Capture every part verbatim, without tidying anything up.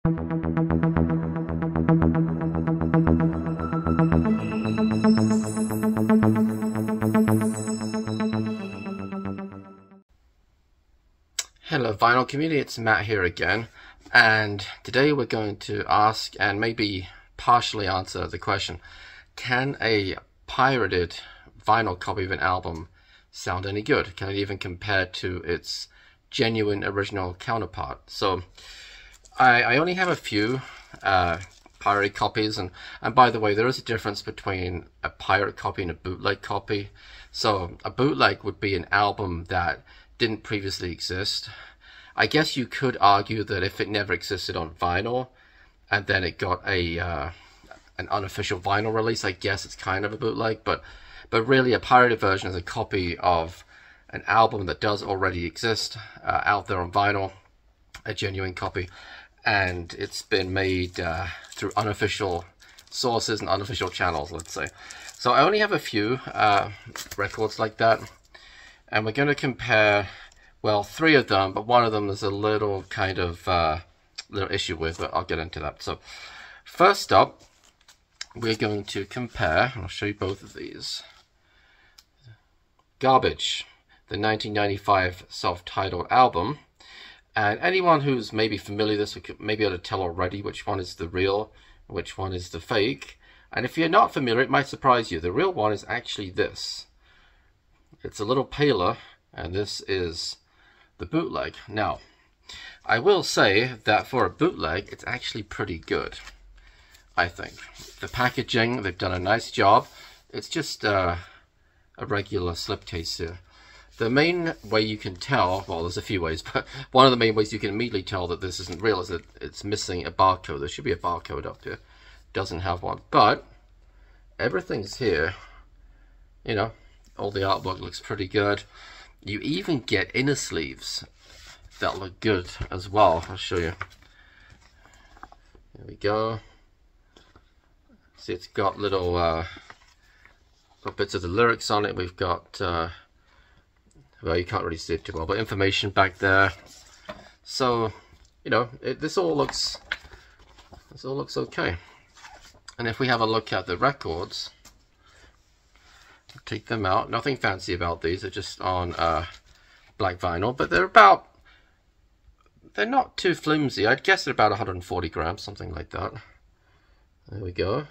Hello vinyl community, it's Matt here again, and today we're going to ask and maybe partially answer the question, can a pirated vinyl copy of an album sound any good? Can it even compare to its genuine original counterpart? So I, I only have a few uh, pirated copies, and, and by the way, there is a difference between a pirate copy and a bootleg copy. So a bootleg would be an album that didn't previously exist. I guess you could argue that if it never existed on vinyl and then it got a uh, an unofficial vinyl release, I guess it's kind of a bootleg, but but really a pirated version is a copy of an album that does already exist uh, out there on vinyl, a genuine copy, and it's been made uh, through unofficial sources and unofficial channels, let's say. So I only have a few uh, records like that. And we're going to compare, well, three of them, but one of them there's a little kind of uh, little issue with, but I'll get into that. So first up, we're going to compare, I'll show you both of these. Garbage, the nineteen ninety-five self-titled album. And anyone who's maybe familiar with this may be able to tell already which one is the real, which one is the fake. And if you're not familiar, it might surprise you. The real one is actually this. It's a little paler, and this is the bootleg. Now, I will say that for a bootleg, it's actually pretty good, I think. The packaging, they've done a nice job. It's just uh, a regular slipcase here. The main way you can tell, well, there's a few ways, but one of the main ways you can immediately tell that this isn't real is that it's missing a barcode. There should be a barcode up here. Doesn't have one, but everything's here, you know. All the artwork looks pretty good. You even get inner sleeves that look good as well. I'll show you. There we go. See, it's got little, uh, little bits of the lyrics on it. We've got, uh, well, you can't really see it too well, but information back there. So, you know, it, this all looks, this all looks okay. And if we have a look at the records, take them out. Nothing fancy about these. They're just on uh, black vinyl, but they're about, they're not too flimsy. I'd guess they're about one hundred forty grams, something like that. There we go.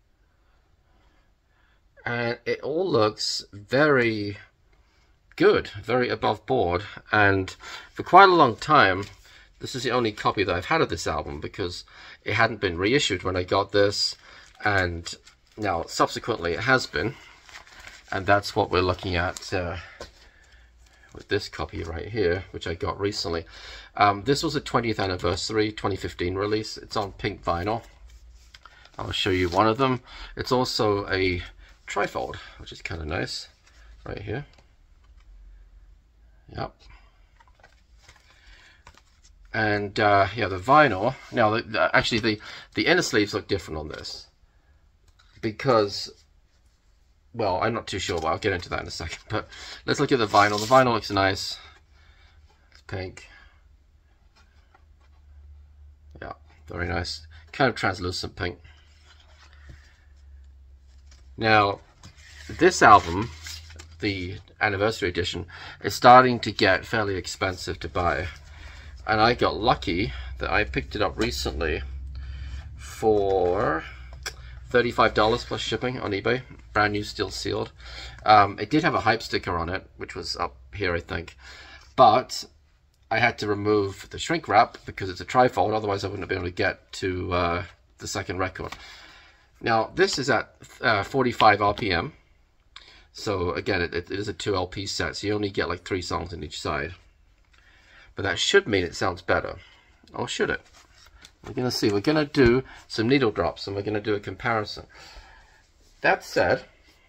And it all looks very good, very above board. And for quite a long time, this is the only copy that I've had of this album because it hadn't been reissued when I got this. And now, subsequently, it has been. And that's what we're looking at uh, with this copy right here, which I got recently. Um, this was a twentieth anniversary, twenty fifteen release. It's on pink vinyl. I'll show you one of them. It's also a trifold, which is kind of nice, right here. Yep. And uh, yeah, the vinyl. Now, the, the, actually, the the inner sleeves look different on this because, well, I'm not too sure, but I'll get into that in a second. But let's look at the vinyl. The vinyl looks nice. It's pink. Yeah, very nice. Kind of translucent pink. Now, this album, the anniversary edition, is starting to get fairly expensive to buy. And I got lucky that I picked it up recently for thirty-five dollars plus shipping on eBay. Brand new, still sealed. Um, it did have a hype sticker on it, which was up here, I think. But I had to remove the shrink wrap because it's a trifold, otherwise I wouldn't have been able to get to uh, the second record. Now, this is at uh, forty-five R P M. So again, it, it is a two L P set, so you only get like three songs on each side. But that should mean it sounds better. Or should it? We're going to see. We're going to do some needle drops and we're going to do a comparison. That said,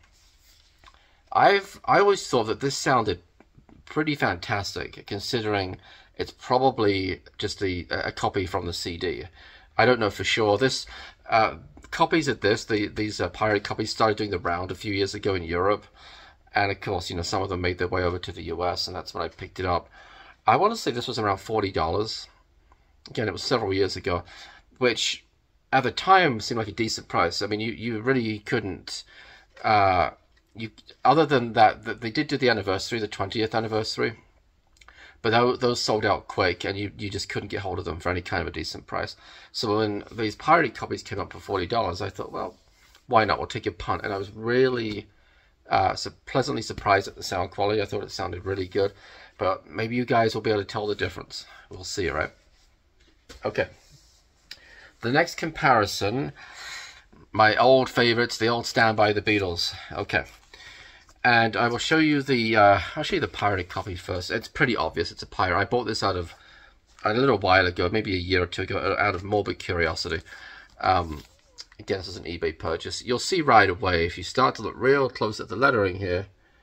I've I always thought that this sounded pretty fantastic, considering it's probably just a, a copy from the C D. I don't know for sure. This uh, copies of this, the, these uh, pirate copies, started doing the round a few years ago in Europe, and of course, you know, some of them made their way over to the U S, and that's when I picked it up. I want to say this was around forty dollars. Again, it was several years ago. which at the time seemed like a decent price. I mean, you, you really couldn't, uh, you other than that, that they did do the anniversary, the twentieth anniversary, but those, those sold out quick, and you, you just couldn't get hold of them for any kind of a decent price. So when these pirated copies came up for forty dollars, I thought, well, why not? We'll take a punt. And I was really uh, so pleasantly surprised at the sound quality. I thought it sounded really good, but maybe you guys will be able to tell the difference. We'll see, right? Okay. The next comparison, my old favorites, the old standby, the Beatles. Okay. And I will show you the, uh, I'll show you the pirated copy first. It's pretty obvious it's a pirate. I bought this out of, a little while ago, maybe a year or two ago, out of morbid curiosity. Um, again, this is an eBay purchase. You'll see right away, if you start to look real close at the lettering here,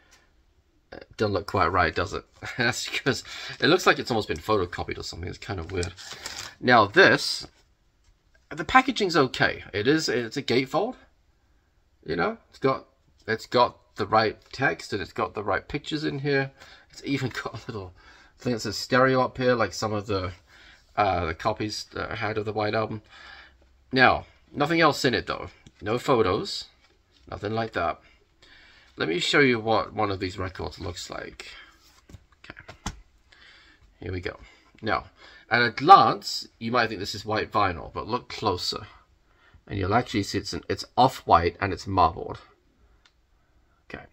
it doesn't look quite right, does it? That's because it looks like it's almost been photocopied or something. It's kind of weird. Now this, the packaging's okay. It is, it's a gatefold. You know, it's got, it's got the right text, and it's got the right pictures in here. It's even got a little thing that says stereo up here, like some of the uh, the copies that I had of the White Album. Now, nothing else in it though. No photos, nothing like that. Let me show you what one of these records looks like. Okay, here we go. Now, at a glance, you might think this is white vinyl, but look closer, and you'll actually see it's an, it's off-white and it's marbled. Okay,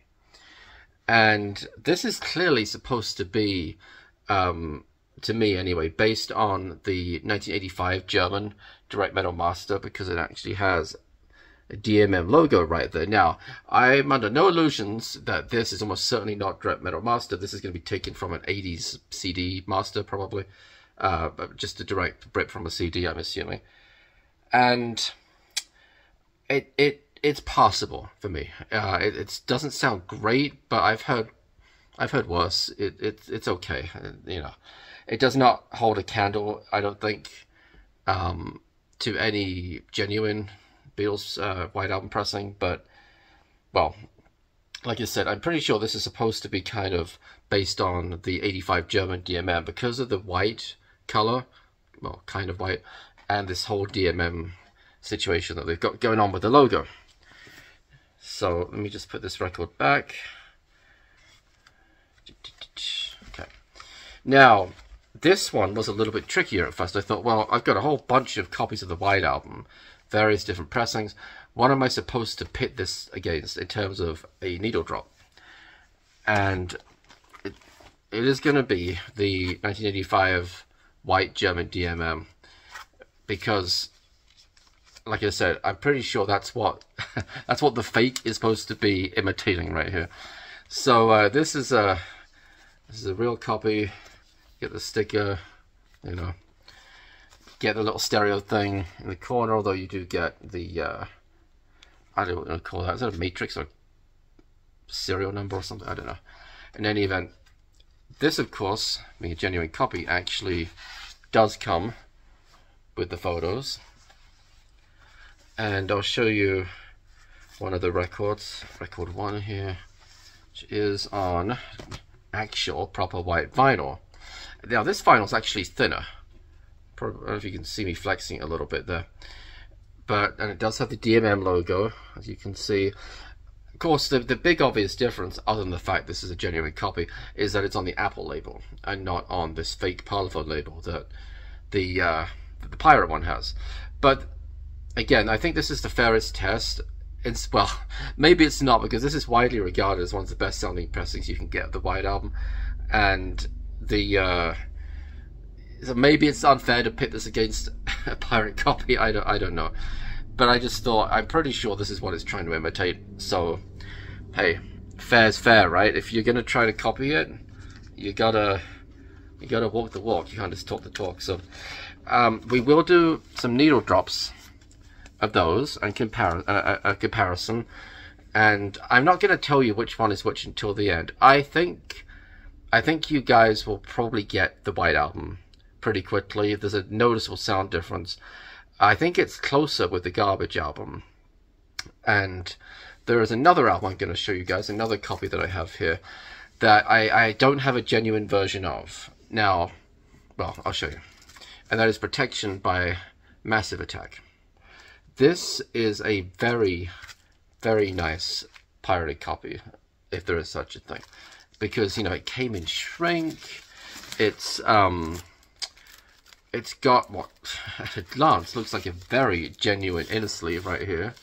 and this is clearly supposed to be, um, to me anyway, based on the nineteen eighty-five German direct metal master, because it actually has a D M M logo right there. Now, I'm under no illusions that this is almost certainly not direct metal master. This is going to be taken from an eighties C D master, probably. Uh, but just a direct rip from a C D, I'm assuming. And it it it's possible for me. Uh, it it doesn't sound great, but I've heard I've heard worse. It it it's okay. You know, it does not hold a candle, I don't think, um, to any genuine Beatles uh, White Album pressing. But well, like I said, I'm pretty sure this is supposed to be kind of based on the eighty-five German D M M because of the white color, well, kind of white, and this whole D M M situation that they've got going on with the logo. So let me just put this record back. Okay. Now, this one was a little bit trickier at first. I thought, well, I've got a whole bunch of copies of the White Album, various different pressings. What am I supposed to pit this against in terms of a needle drop? And it, it is going to be the nineteen eighty-five white German D M M, because, like I said, I'm pretty sure that's what that's what the fake is supposed to be imitating right here. So uh, this is a this is a real copy. Get the sticker, you know, get the little stereo thing in the corner. Although you do get the uh, I don't know what to call that. Is that a matrix or serial number or something? I don't know. In any event, this, of course, being a genuine copy, actually does come with the photos. And I'll show you one of the records, record one here, which is on actual proper white vinyl. Now, this vinyl is actually thinner. Probably, I don't know if you can see me flexing it a little bit there. But, and it does have the D M M logo, as you can see. Of course, the, the big obvious difference, other than the fact this is a genuine copy, is that it's on the Apple label and not on this fake Parlophone label that the uh, the pirate one has. But again, I think this is the fairest test. It's, well, maybe it's not, because this is widely regarded as one of the best selling pressings you can get of the White Album, and the uh, so maybe it's unfair to pit this against a pirate copy. I don't I don't know, but I just thought, I'm pretty sure this is what it's trying to imitate. So hey, fair's fair, right? If you're gonna try to copy it, you gotta you gotta walk the walk. You can't just talk the talk. So um, we will do some needle drops of those and compare uh, a comparison, and I'm not gonna tell you which one is which until the end. I think I think you guys will probably get the White Album pretty quickly. There's a noticeable sound difference. I think it's closer with the Garbage album, and there is another album I'm going to show you guys, another copy that I have here, that I, I don't have a genuine version of. Now, well, I'll show you. And that is Protection by Massive Attack. This is a very, very nice pirated copy, if there is such a thing, because, you know, it came in shrink. It's um, it's got what at a glance looks like a very genuine inner sleeve right here.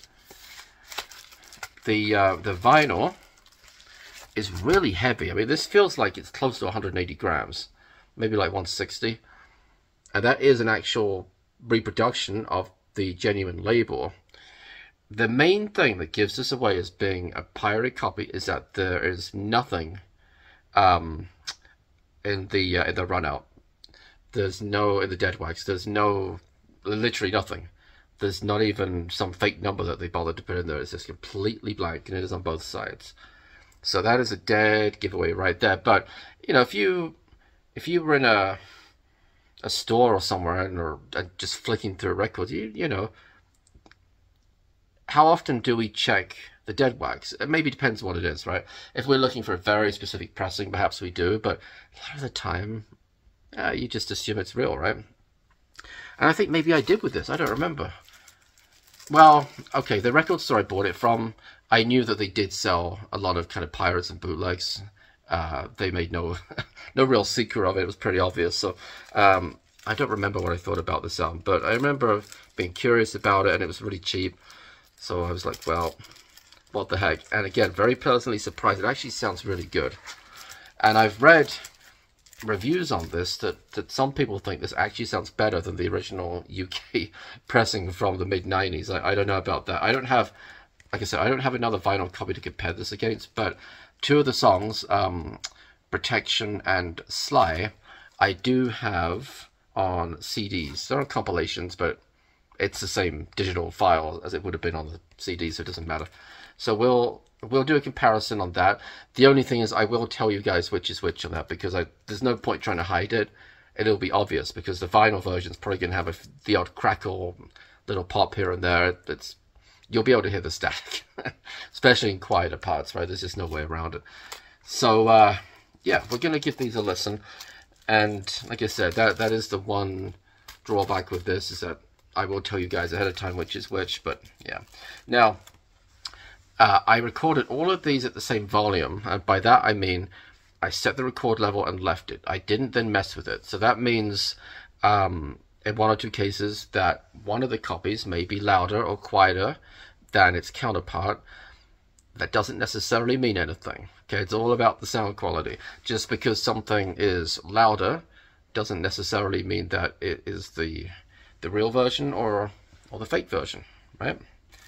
The uh, the vinyl is really heavy. I mean, this feels like it's close to one hundred eighty grams, maybe like one sixty, and that is an actual reproduction of the genuine label. The main thing that gives this away as being a pirated copy is that there is nothing um, in the uh, in the run out. There's no in the dead wax. There's no, literally nothing. There's not even some fake number that they bothered to put in there. It's just completely blank, and it is on both sides. So that is a dead giveaway right there. But you know, if you if you were in a a store or somewhere and or uh, just flicking through records, you you know, how often do we check the dead wax? It maybe depends what it is, right? If we're looking for a very specific pressing, perhaps we do, but a lot of the time, uh, you just assume it's real, right? And I think maybe I did with this. I don't remember. Well, okay, the record store I bought it from, I knew that they did sell a lot of kind of pirates and bootlegs. Uh, they made no no real secret of it. It was pretty obvious. So um, I don't remember what I thought about this album, but I remember being curious about it, and it was really cheap. So I was like, well, what the heck? And again, very pleasantly surprised. It actually sounds really good. And I've read reviews on this that, that some people think this actually sounds better than the original U K pressing from the mid nineties. I, I don't know about that. I don't have, like I said, I don't have another vinyl copy to compare this against, but two of the songs, um, Protection and Sly, I do have on C Ds. They're on compilations, but it's the same digital file as it would have been on the C D, so it doesn't matter. So we'll we'll do a comparison on that. The only thing is I will tell you guys which is which on that, because I, there's no point trying to hide it. It'll be obvious, because the vinyl version is probably going to have a, the odd crackle, little pop here and there. It's You'll be able to hear the static, especially in quieter parts, right? There's just no way around it. So, uh, yeah, we're going to give these a listen. And like I said, that that is the one drawback with this, is that I will tell you guys ahead of time which is which, but yeah. Now, uh, I recorded all of these at the same volume, and by that I mean I set the record level and left it. I didn't then mess with it. So that means um, in one or two cases that one of the copies may be louder or quieter than its counterpart. That doesn't necessarily mean anything. Okay, it's all about the sound quality. Just because something is louder doesn't necessarily mean that it is the the real version or or the fake version, right?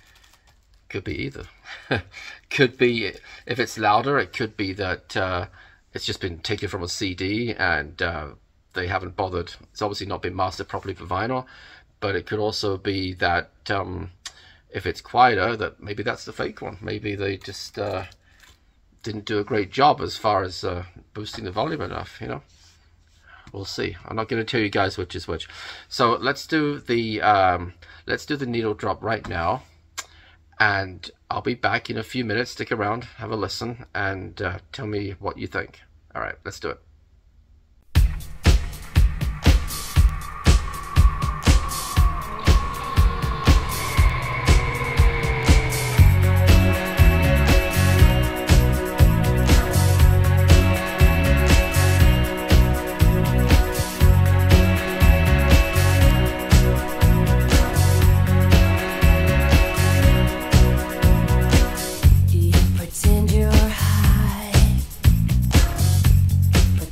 Could be either. Could be, if it's louder, it could be that uh, it's just been taken from a C D and uh, they haven't bothered. It's obviously not been mastered properly for vinyl, but it could also be that um, if it's quieter, that maybe that's the fake one. Maybe they just uh, didn't do a great job as far as uh, boosting the volume enough, you know. We'll see. I'm not going to tell you guys which is which. So let's do the um, let's do the needle drop right now, and I'll be back in a few minutes. Stick around, have a listen, and uh, tell me what you think. All right, let's do it. Pretend you're high,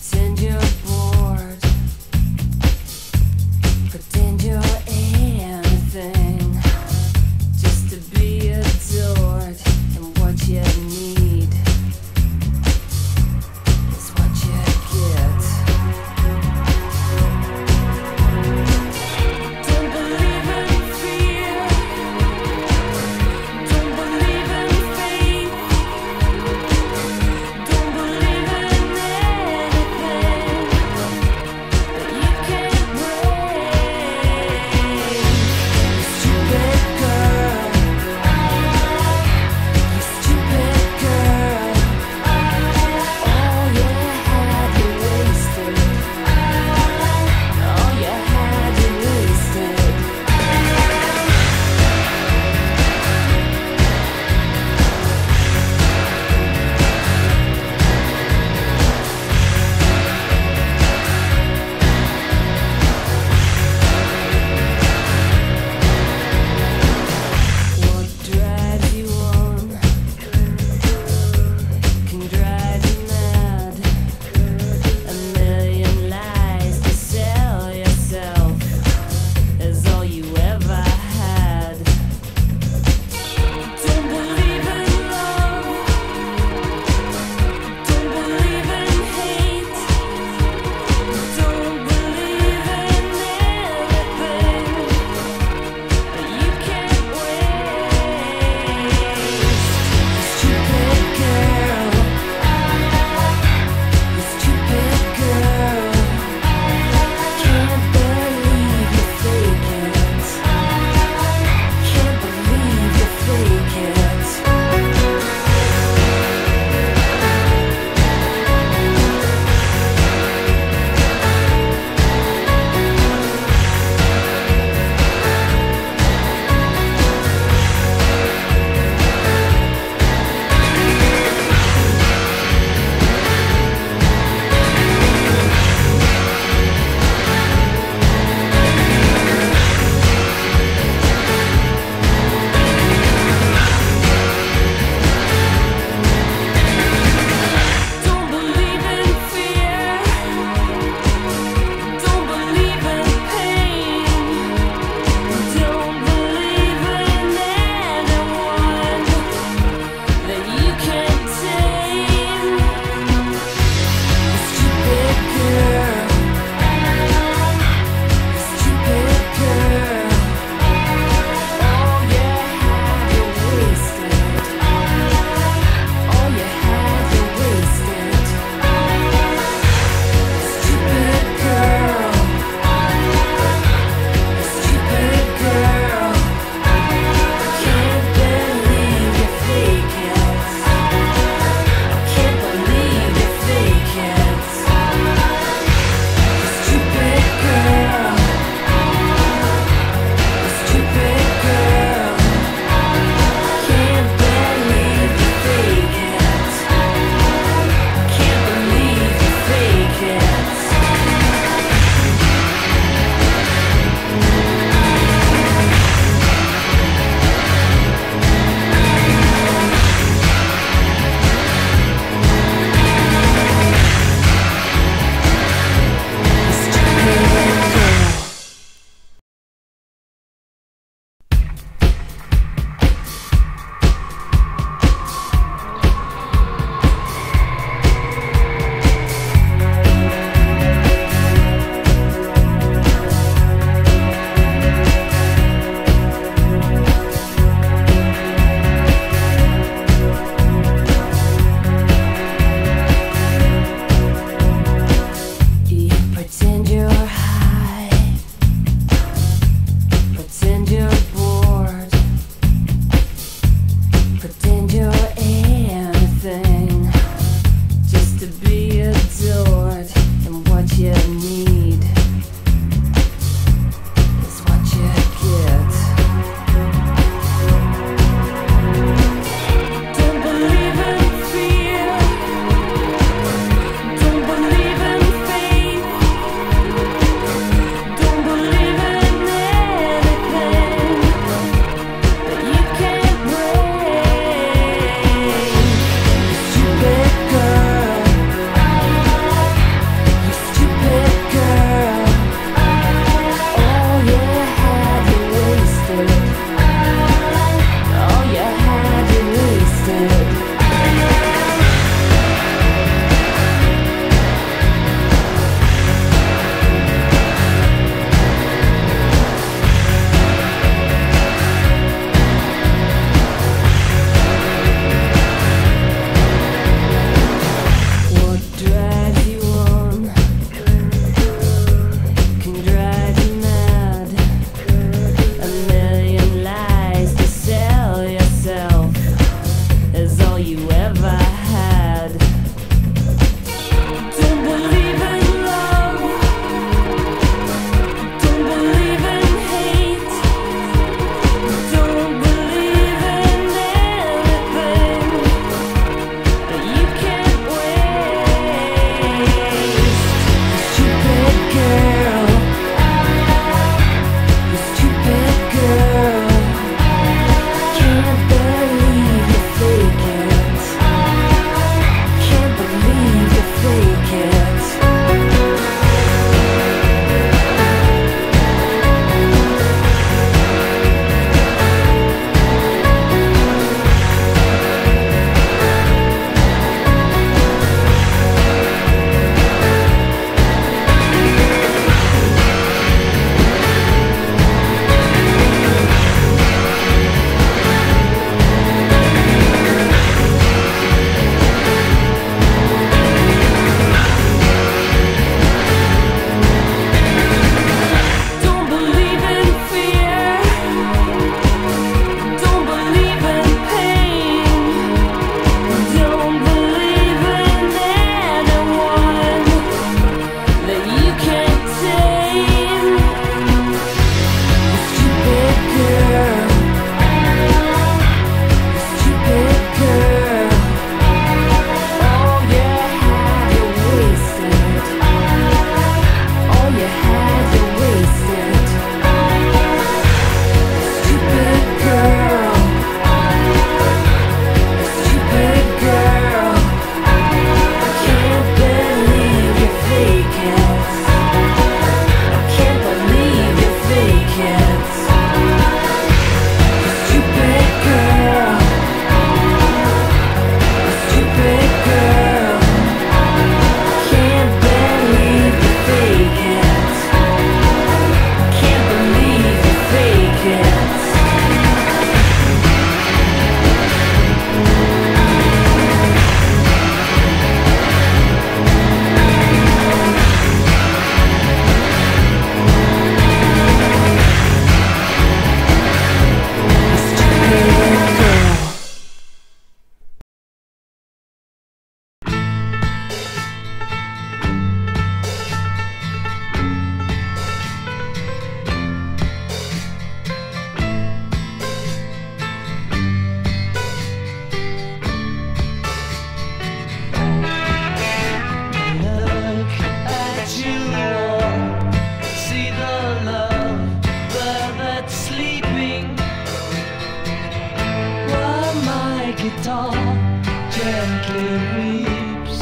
guitar gently weeps.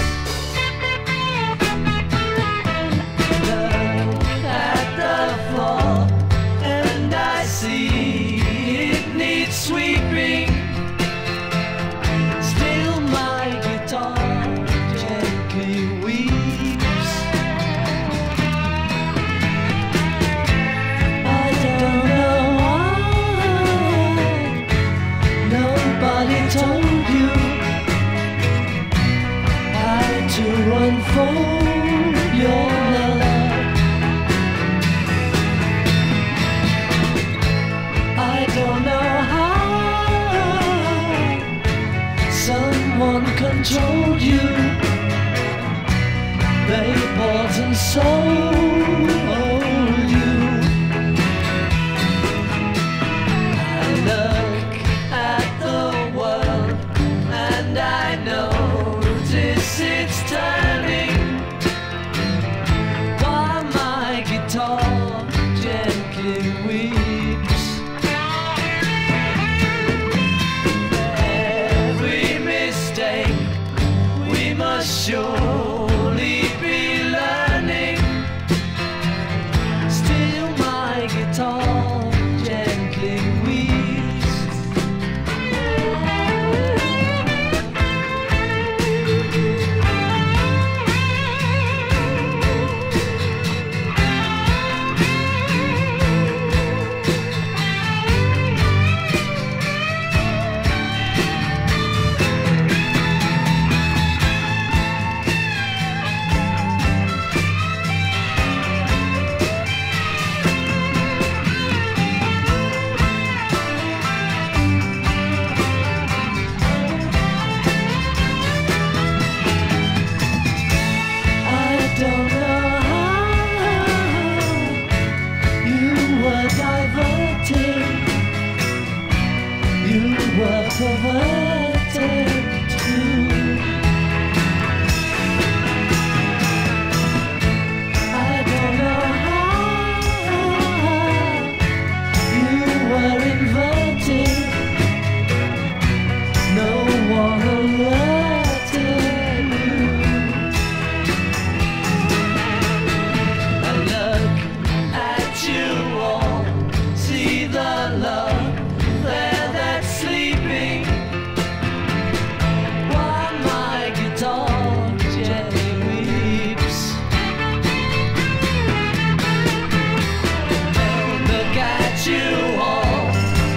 Look at the floor and I see it needs sweeping. Still my guitar gently weeps. I don't know why nobody told you how to unfold your love. I don't know how someone controlled you. They bought and sold you. I look at the world and I notice it's turning while my guitar gently weeps. Every mistake we must surely be learning. Still my guitar gently weeps. I don't know how you were diverted, you were perverted too. I don't know how you were inverted, no one alerted you. I look at you all, see the love there that's sleeping while my guitar gently weeps. Look at you all,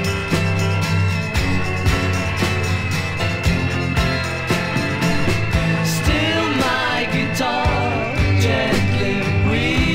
still my guitar gently weeps.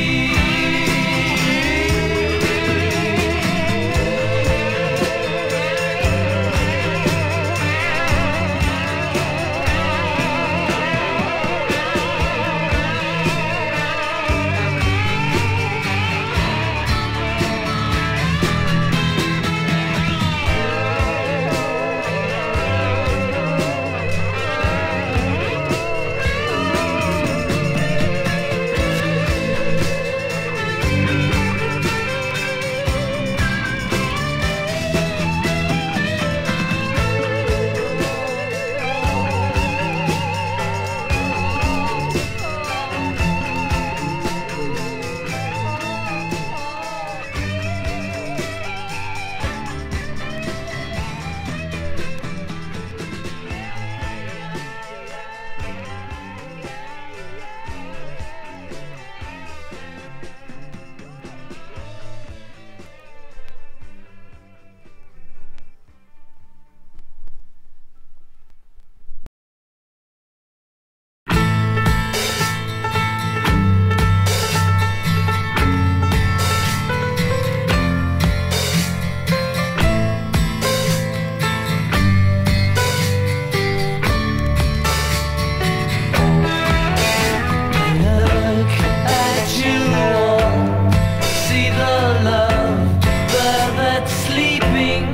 Look at you all, see the love there that's sleeping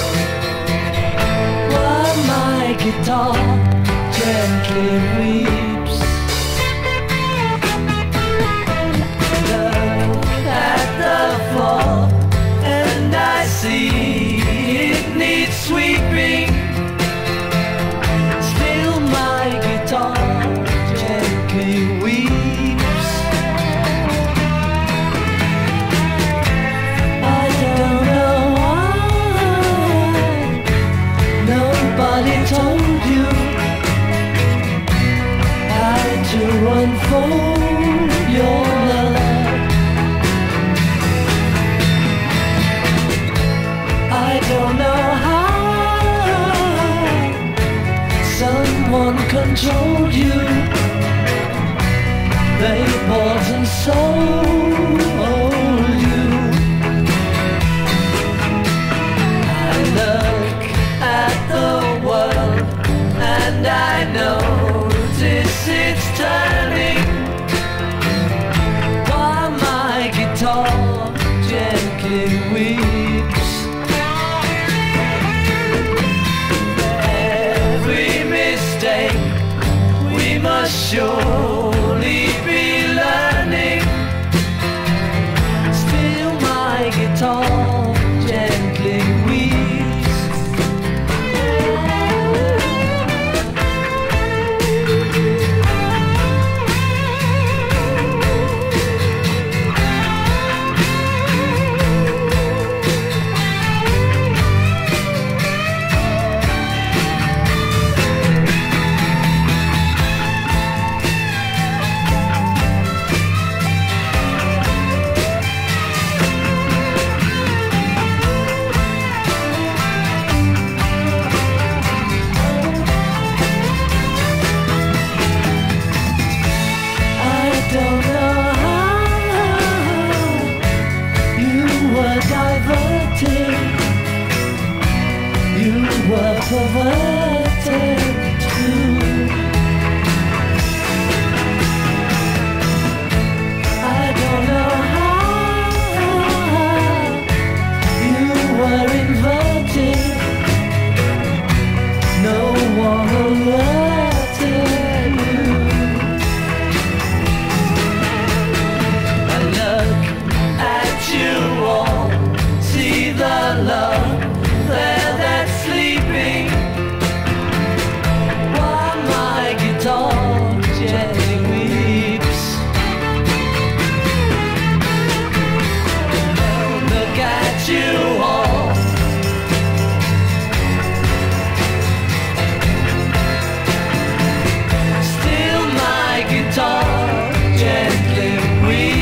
while my guitar gently weeps. Look at the floor and I see it needs sweeping. hold your love. I don't know how someone controlled you. They bought and sold you. I look at the world and I notice it's turning, while my guitar gently weeps. Every mistake we must surely be learning. Still my guitar gently weeps. Perverted too. I don't know how you were inverted. No one alerted you. I look at you all, see the love there that's sleeping, while my guitar gently weeps. Look at you all, still my guitar gently weeps.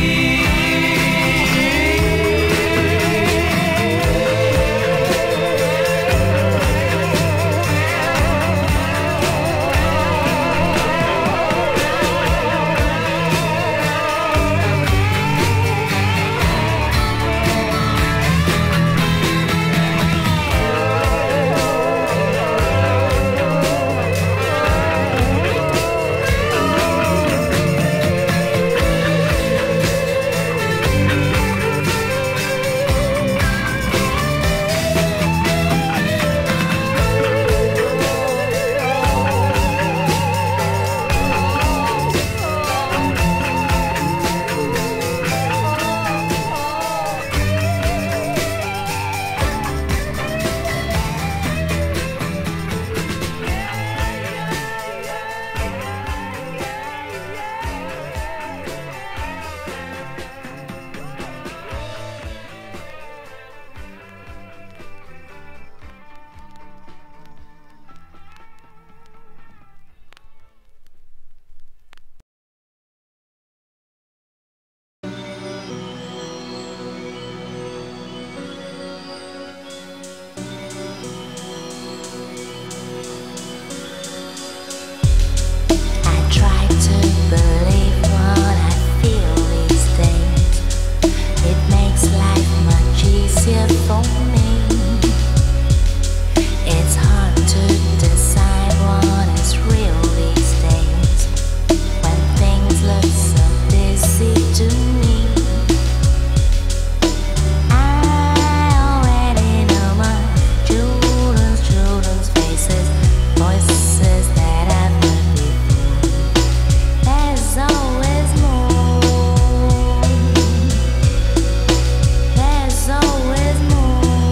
There's always more.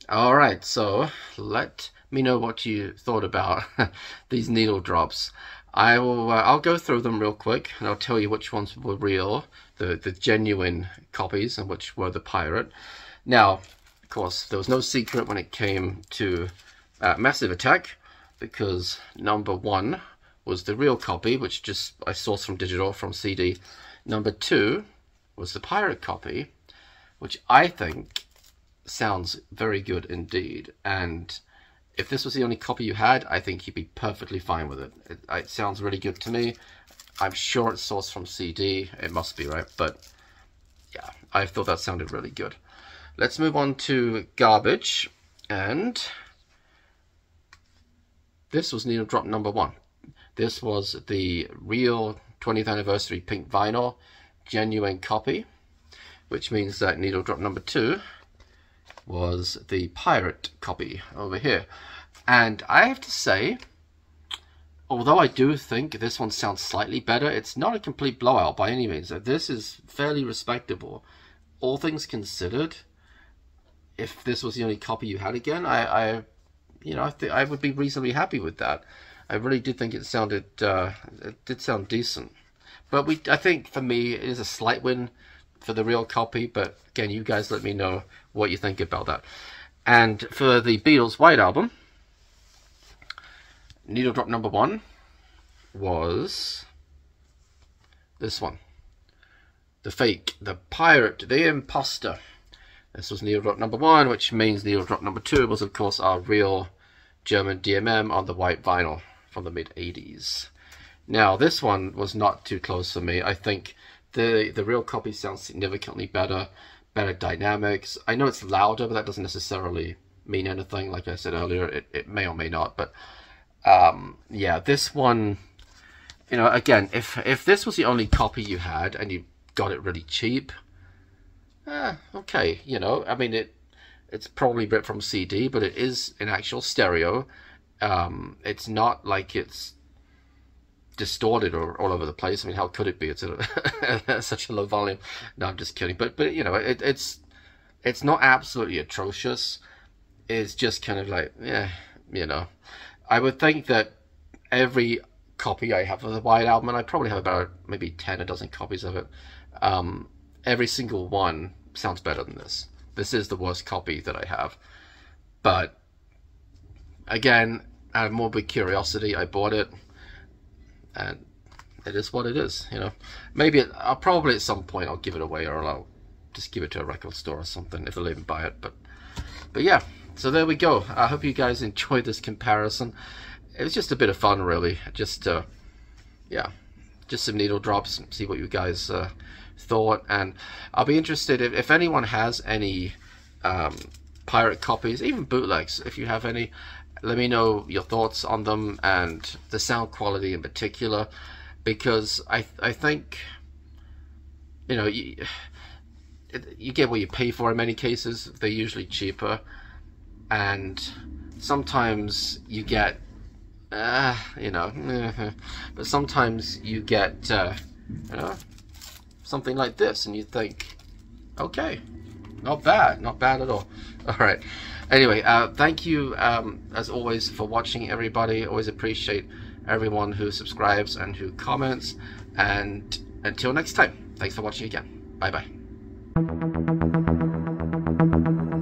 Alright, so let me know what you thought about these needle drops. I will, uh, I'll go through them real quick, and I'll tell you which ones were real, the, the genuine copies, and which were the pirate. Now, of course, there was no secret when it came to uh, Massive Attack, because number one was the real copy, which just I sourced from digital, from C D. Number two was the pirate copy, which I think sounds very good indeed. And if this was the only copy you had, I think you'd be perfectly fine with it. It, it sounds really good to me. I'm sure it's sourced from C D. It must be, right? But yeah, I thought that sounded really good. Let's move on to garbage. And this was needle drop number one. This was the real twentieth anniversary pink vinyl, genuine copy, which means that needle drop number two was the pirate copy over here. And I have to say, although I do think this one sounds slightly better, it's not a complete blowout by any means. This is fairly respectable. All things considered, if this was the only copy you had again, I, I you know, I, th I would be reasonably happy with that. I really did think it sounded, uh, it did sound decent. But we, I think for me, it is a slight win for the real copy. But again, you guys let me know what you think about that. And for the Beatles White Album, needle drop number one was this one. The fake, the pirate, the imposter. This was needle drop number one, which means needle drop number two was, of course, our real German D M M on the white vinyl from the mid eighties. Now, this one was not too close for me. I think the the real copy sounds significantly better, better dynamics. I know it's louder, but that doesn't necessarily mean anything. Like I said earlier, it, it may or may not. But um, yeah, this one, you know, again, if if this was the only copy you had and you got it really cheap, eh, okay, you know, I mean, it it's probably ripped from C D, but it is an actual stereo. Um, it's not like it's distorted or all over the place. I mean, how could it be? It's a, such a low volume. No, I'm just kidding. But but you know, it, it's it's not absolutely atrocious. It's just kind of like, yeah, you know. I would think that every copy I have of the White Album, and I probably have about maybe ten, a dozen copies of it, um, every single one sounds better than this. This is the worst copy that I have. But again, out of morbid curiosity, I bought it, and it is what it is, you know. Maybe it, I'll probably at some point I'll give it away, or I'll just give it to a record store or something if they'll even buy it. But but yeah, so there we go. I hope you guys enjoyed this comparison. It was just a bit of fun, really. Just uh, yeah, just some needle drops, see what you guys uh, thought. And I'll be interested if, if anyone has any um, pirate copies, even bootlegs, if you have any. Let me know your thoughts on them and the sound quality in particular, because I I think, you know, you, you get what you pay for in many cases. They're usually cheaper, and sometimes you get, uh, you know, but sometimes you get, uh, you know, something like this, and you think, okay, not bad, not bad at all. All right. Anyway, uh, thank you, um, as always, for watching, everybody. Always appreciate everyone who subscribes and who comments. And until next time, thanks for watching again. Bye-bye.